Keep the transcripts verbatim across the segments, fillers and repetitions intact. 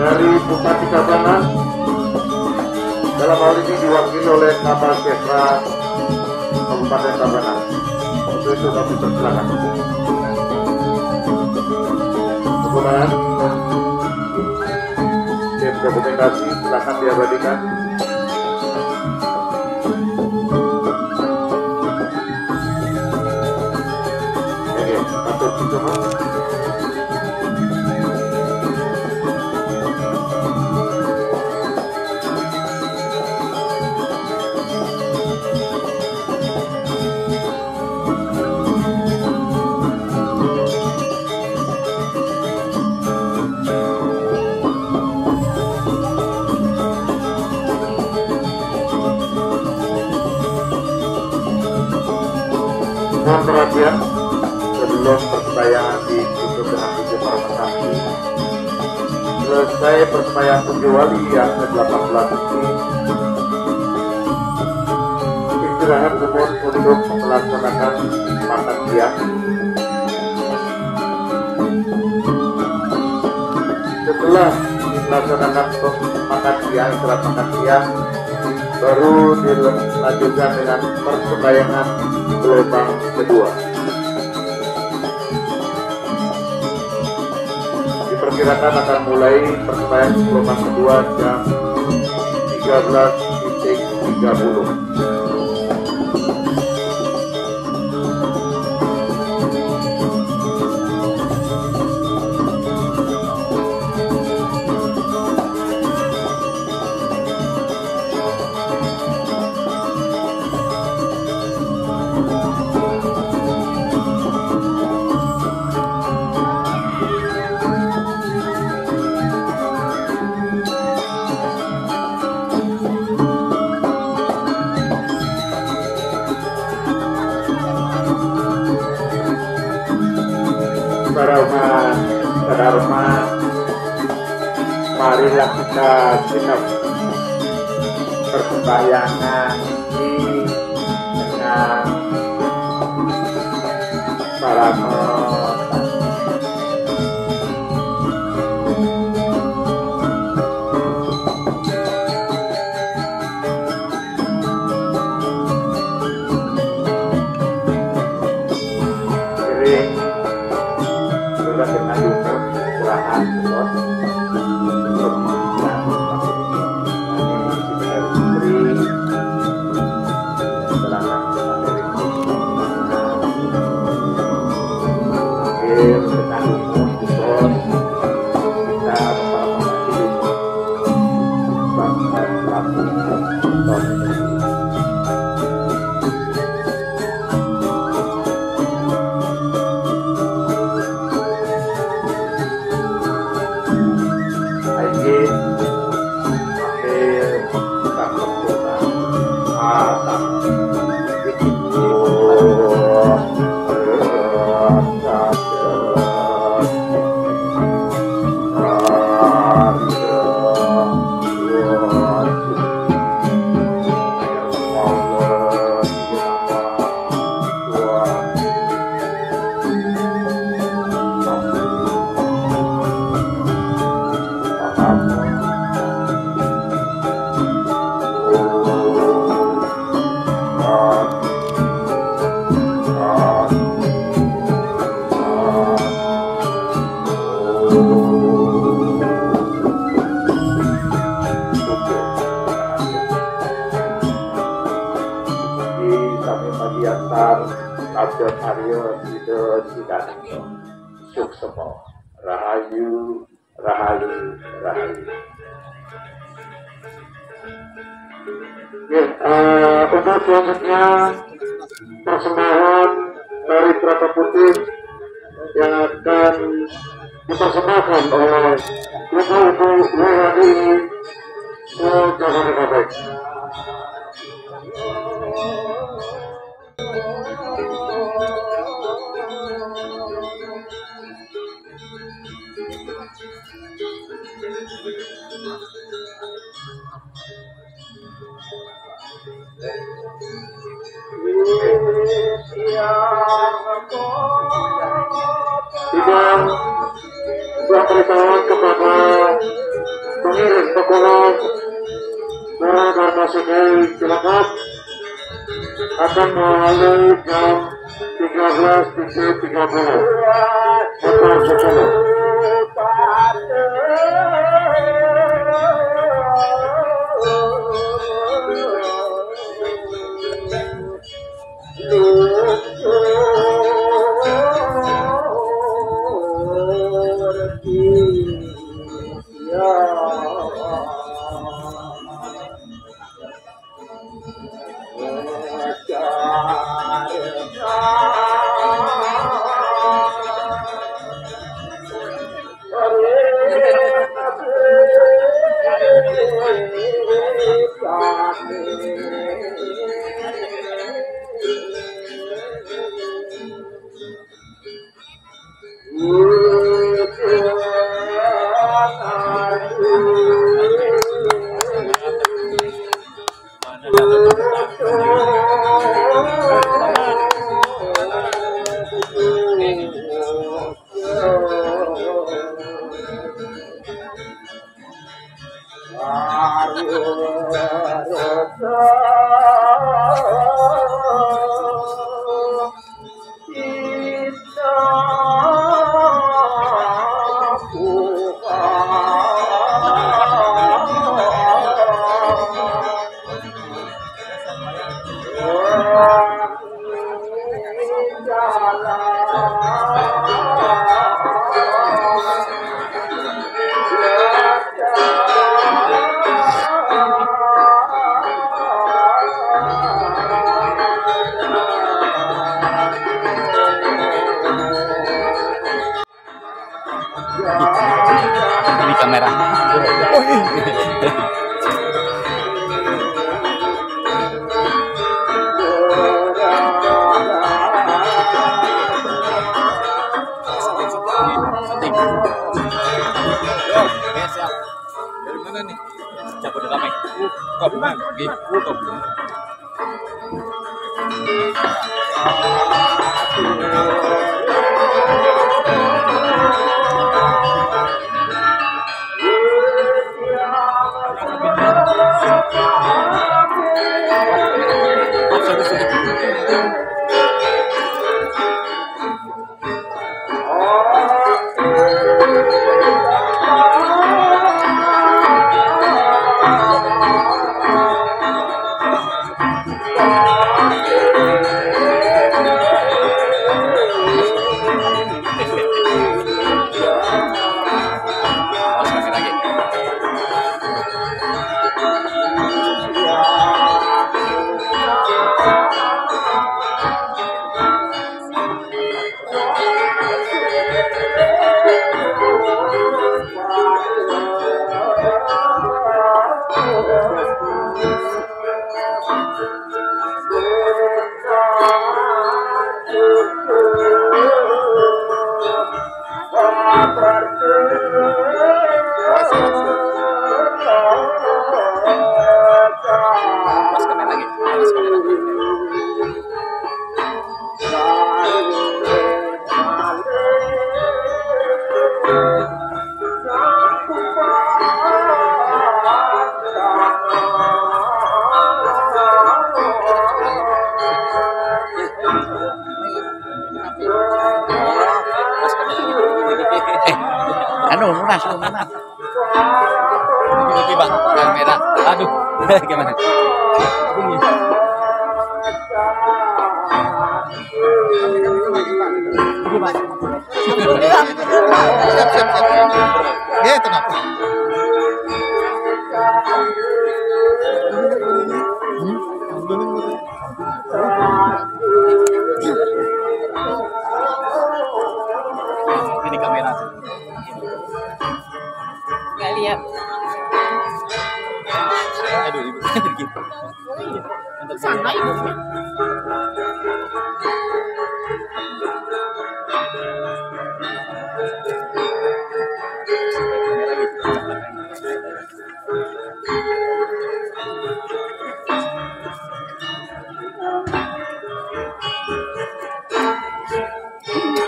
dari Bupati Tabanan, dalam hal ini diwakili oleh Kapolsek Kabupaten Tabanan. Untuk itu kami persilakan. Kemudian tim dokumentasi silakan diabadikan. Oke, satu cuma. Mohon perhatian sebelum persembayangan ditutup dengan puji para saksi. Selesai persembayangan puji wali yang ke delapan belas ini, istirahat umum untuk melaksanakan makan siang. Setelah melaksanakan makan siang, istirahat makan siang, baru dilanjutkan dengan persembayangan gelombang kedua. Diperkirakan akan mulai persembayangan gelombang kedua jam tiga belas tiga puluh. Para umat, para umat, marilah kita genap persembahyangan ini dengan para dengan usaha kecerahan bos Abdul Aryo Sido Sidanto Suksemo Rahayu Rahayu Rahayu. Ya, uh, untuk selanjutnya persembahan dari Prata Putih yang akan dipersembahkan oleh Ibu-Ibu W H I Jabodetabek. Tidak beritahu kepada pengiring pekolong Murah Darmasukai Cilacap akan melalui jam tiga belas tiga puluh motor sepuluh. Ini kamera. Oh, ini. Dari mana nih? Jabodetabek. Kok bukan? Gitu kok. Anu, lunas, lunas. Oke, Bang. Kamera. Aduh, gimana? Ini. Siap, siap, siap. Ya, tenang. Ini kamera. Nggak lihat. Aduh, ibu gitu. Sana ibunya.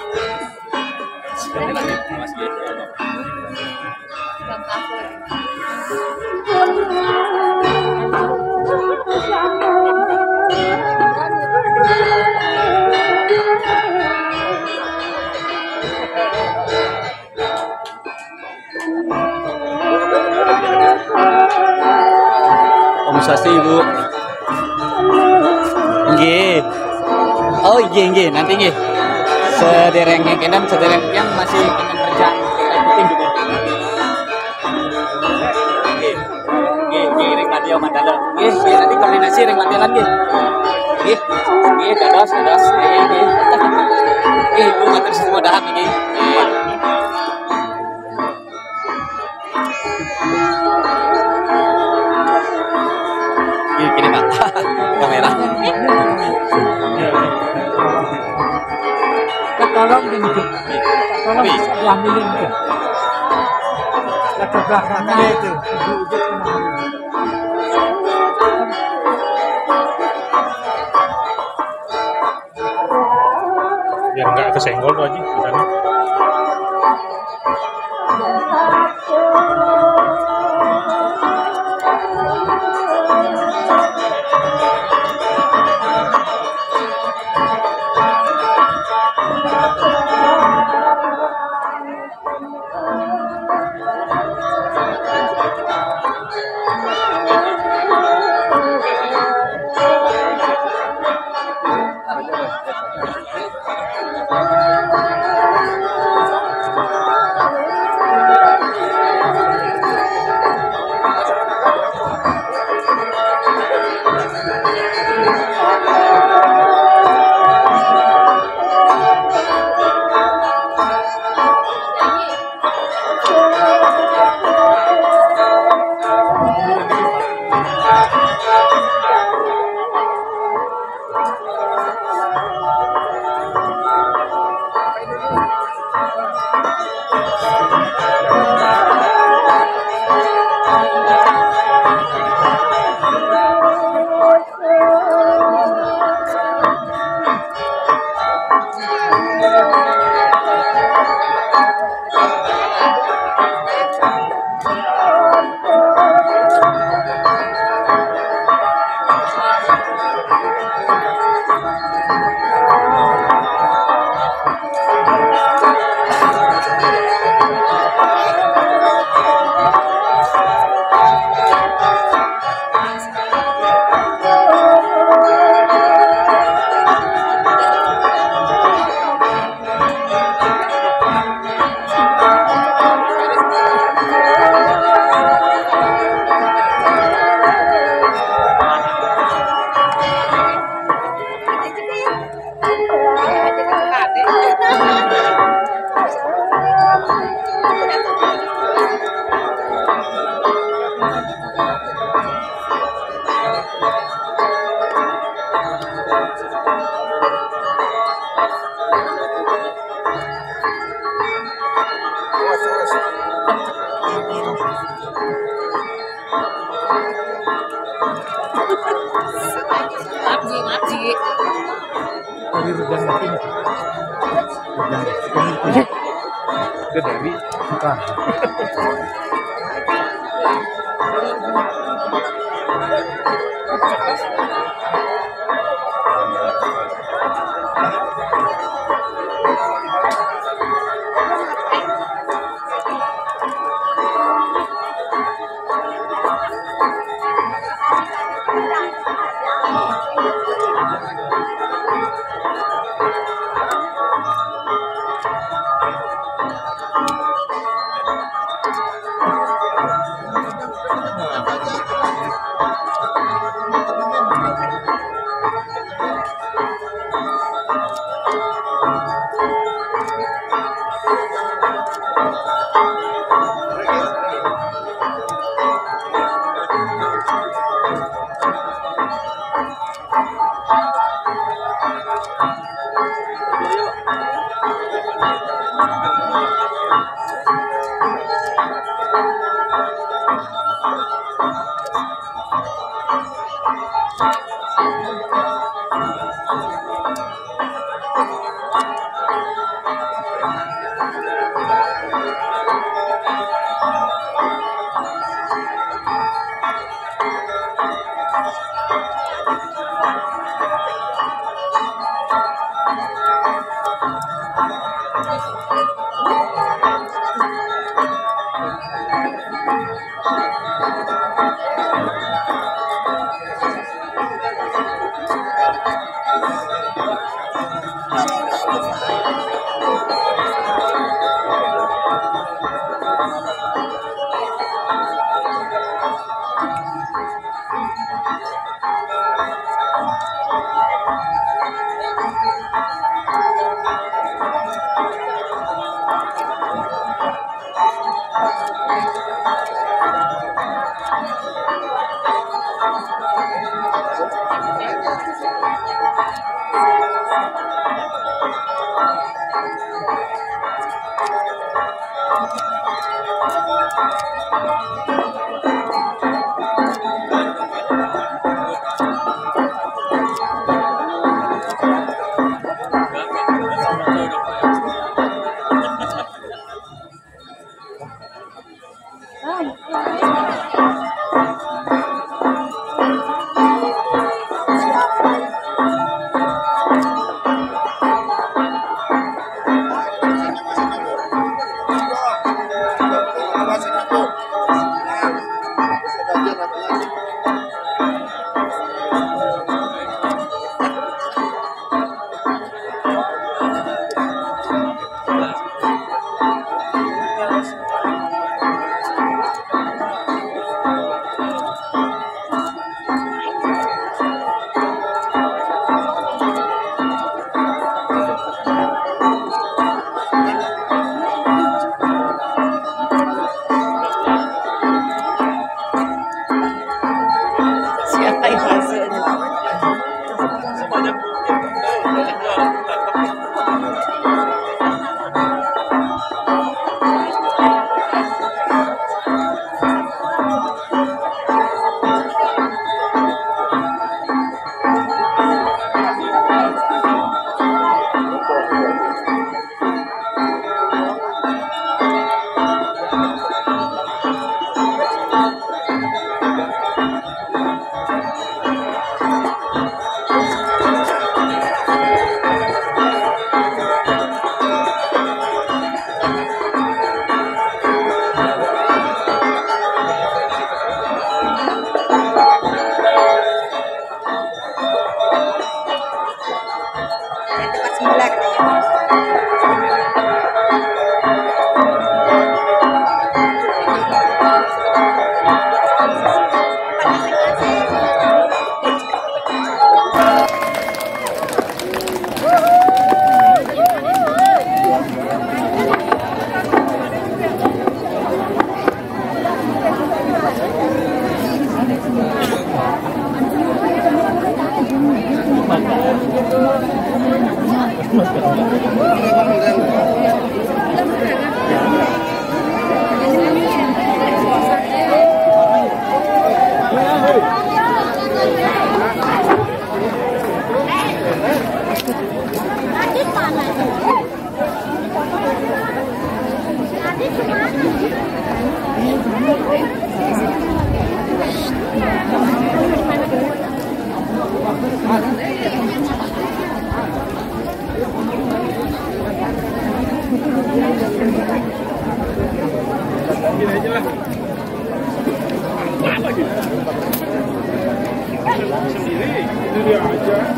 Sekali lagi, Mas Gede. Nggak apa-apa. Swastiastu Ibu. Nggih. Oh iya nggih, nanti nggih. Sedereng yang kenan, sedereng yang masih ingin kerja ikutin juga. Nggih. Nggih, nggih ring Matio Mandala. Nggih, nggih nanti koordinasi ring Matiolan nggih. Nggih. Nggih, dados, dados. Nggih, nggih. Nggih, Ibu matur semua dahar nggih. Nggih. Nggih, kini Pak. Kamera. Tolong ini, tolong diambilin itu. Latar belakangnya itu. Biar nggak kesenggol tuh aja di sana. Itu dari bukan. Sendiri, itu dia aja.